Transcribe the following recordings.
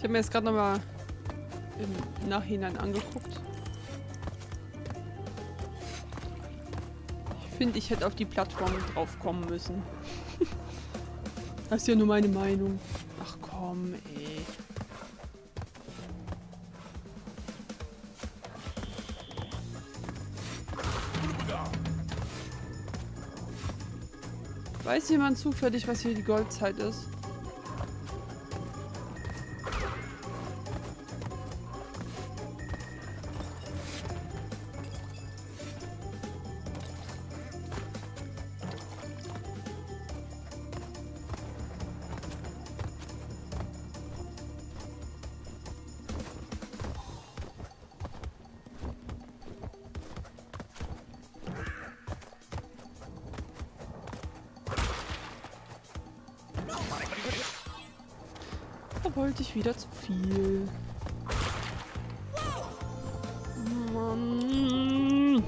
Ich habe mir jetzt gerade nochmal im Nachhinein angeguckt. Ich finde, ich hätte auf die Plattform drauf kommen müssen. Das ist ja nur meine Meinung. Ach komm, ey. Weiß jemand zufällig, was hier die Goldzeit ist? Da wollte ich wieder zu viel. Mann.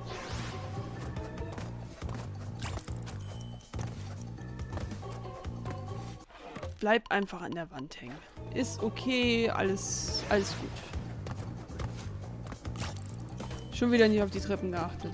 Bleib einfach an der Wand hängen. Ist okay, alles gut. Schon wieder nicht auf die Treppen geachtet.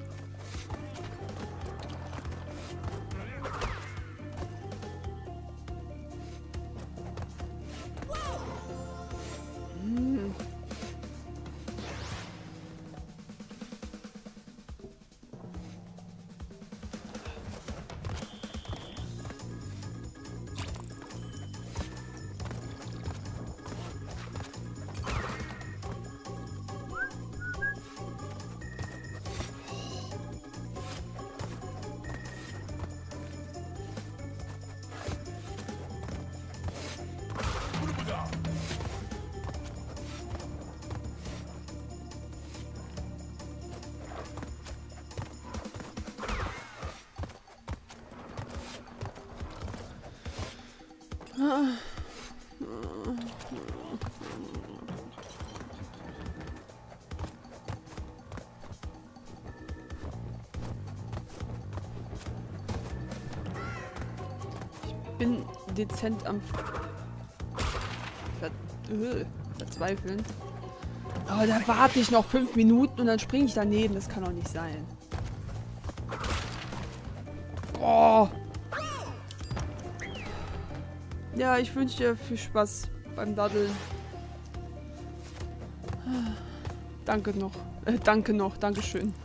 Ich bin dezent am Verzweifeln. Aber da warte ich noch 5 Minuten und dann springe ich daneben. Das kann doch nicht sein. Oh. Ja, ich wünsche dir viel Spaß beim Daddeln. Danke noch. Dankeschön.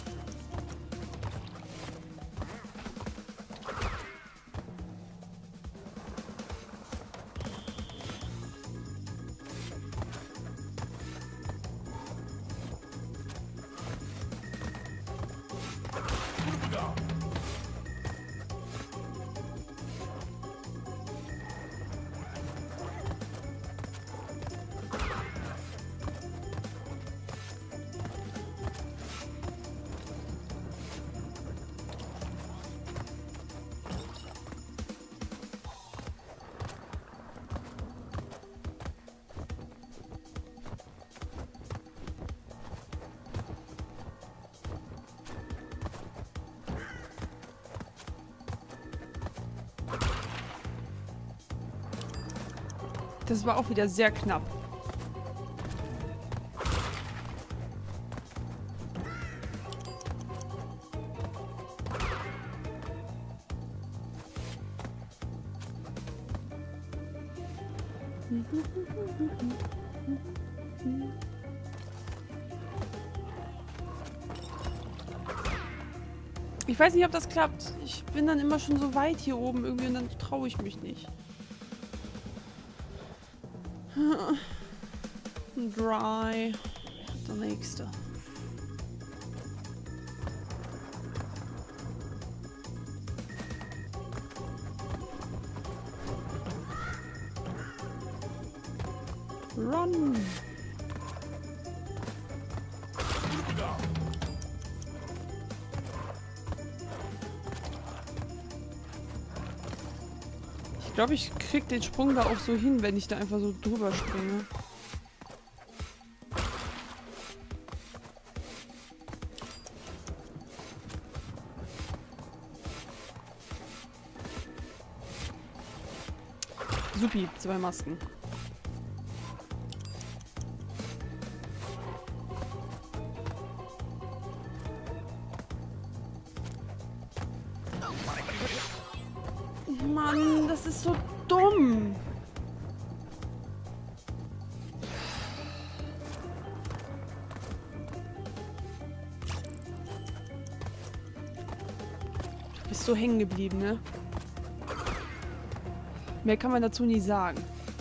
Das war auch wieder sehr knapp. Ich weiß nicht, ob das klappt. Ich bin dann immer schon so weit hier oben irgendwie und dann traue ich mich nicht. Dry. Der nächste. Run. Ich glaube, ich krieg den Sprung da auch so hin, wenn ich da einfach so drüber springe. Supi, 2 Masken. ist so dumm. Ist so hängen geblieben, ne? Mehr kann man dazu nie sagen.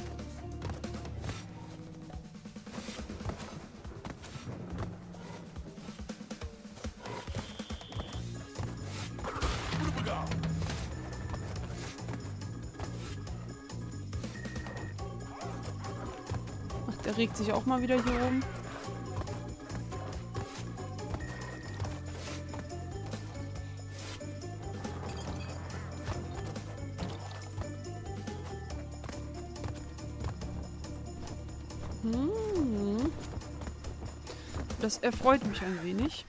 Ach, der regt sich auch mal wieder hier oben. Das erfreut mich ein wenig.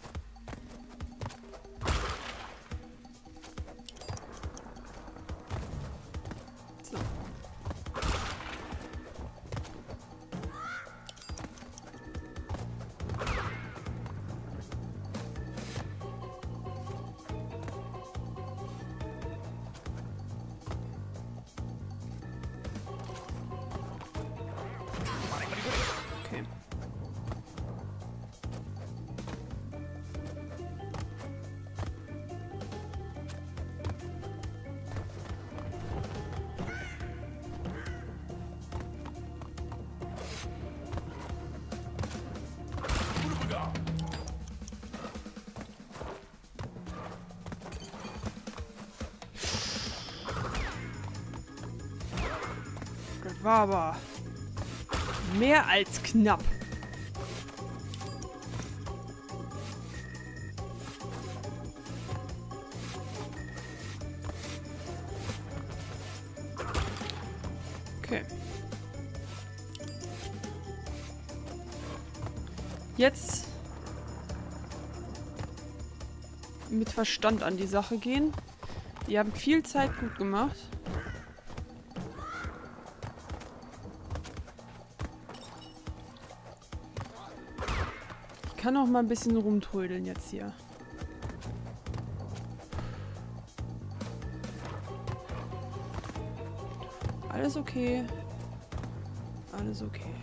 So. Okay. Das war aber mehr als knapp. Okay. Jetzt mit Verstand an die Sache gehen. Die haben viel Zeit gut gemacht. Ich kann auch mal ein bisschen rumtrödeln jetzt hier. Alles okay. Alles okay.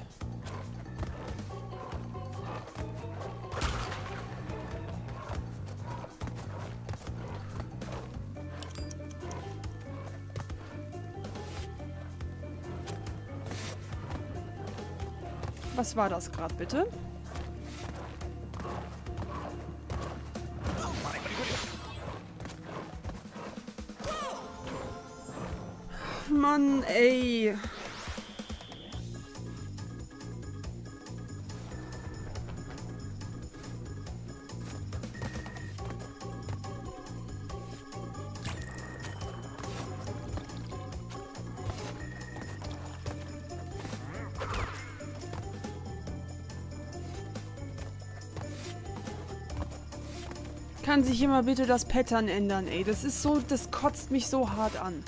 Was war das gerade bitte? Mann, ey. Kann sich hier mal bitte das Pattern ändern, ey. Das ist so, das kotzt mich so hart an.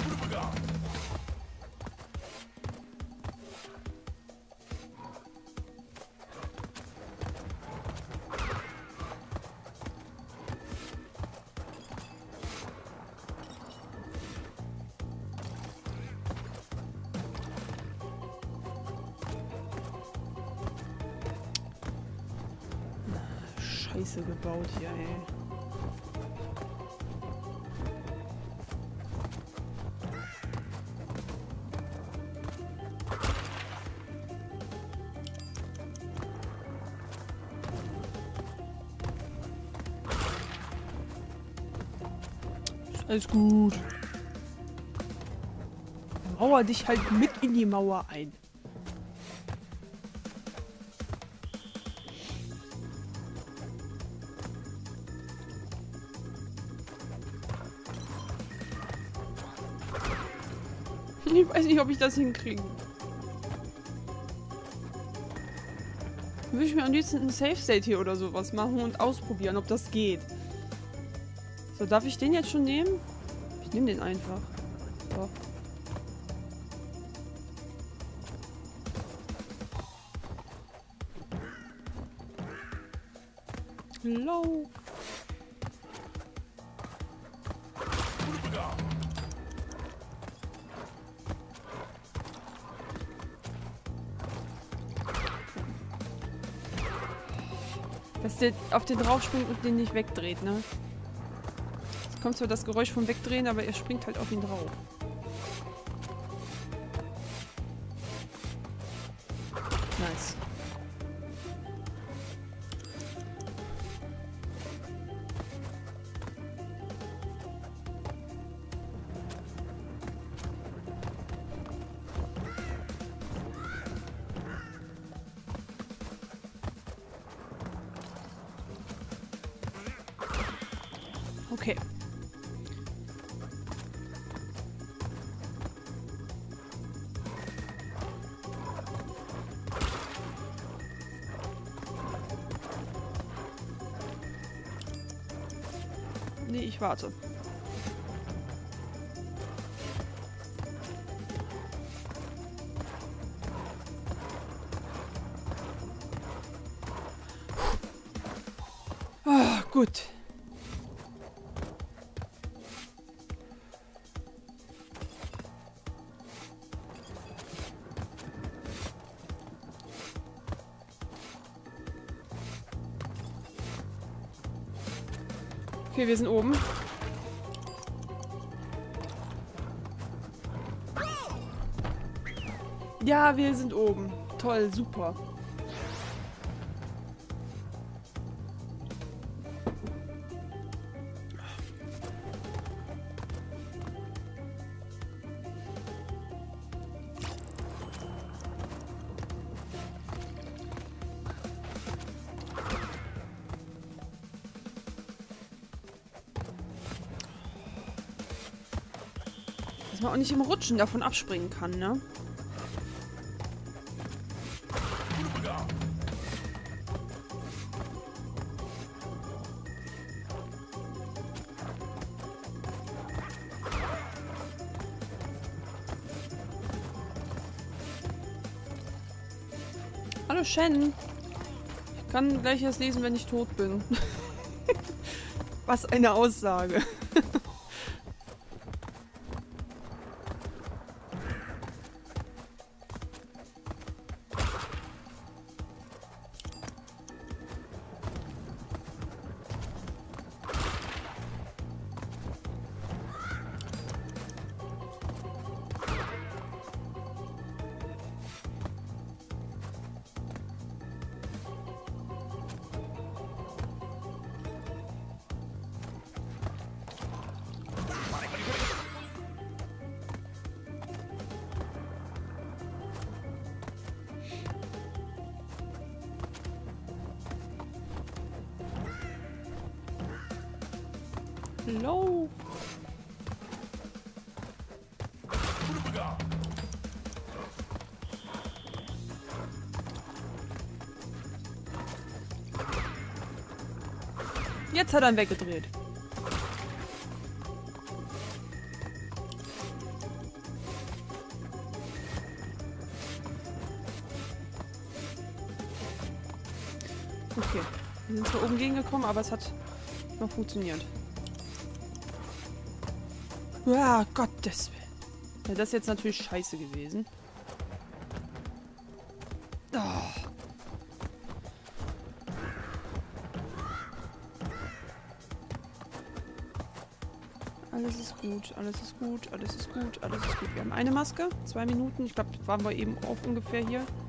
Scheiße gebaut hier, ey. Alles gut. Mauer dich halt mit in die Mauer ein. Ich weiß nicht, ob ich das hinkriege. Würde ich mir am liebsten ein Safe State hier oder sowas machen und ausprobieren, ob das geht. So, darf ich den jetzt schon nehmen? Ich nehme den einfach. So. Lauf. Dass der auf den drauf springt und den nicht wegdreht, ne? Es kommt zwar das Geräusch vom Wegdrehen, aber er springt halt auf ihn drauf. Nice. Okay. Nee, ich warte. Ah, gut. Okay, wir sind oben. Ja, wir sind oben. Toll, super. Dass man auch nicht im Rutschen davon abspringen kann, ne? Hallo Shen. Ich kann gleich erst lesen, wenn ich tot bin. Was eine Aussage. Hello. Jetzt hat er ihn weggedreht. Okay. Wir sind zwar oben gegengekommen, aber es hat noch funktioniert. Ja, Gottes Willen. Ja, das ist jetzt natürlich scheiße gewesen. Oh. Alles ist gut, alles ist gut, alles ist gut, alles ist gut. Wir haben eine Maske, 2 Minuten. Ich glaube, waren wir eben auch ungefähr hier.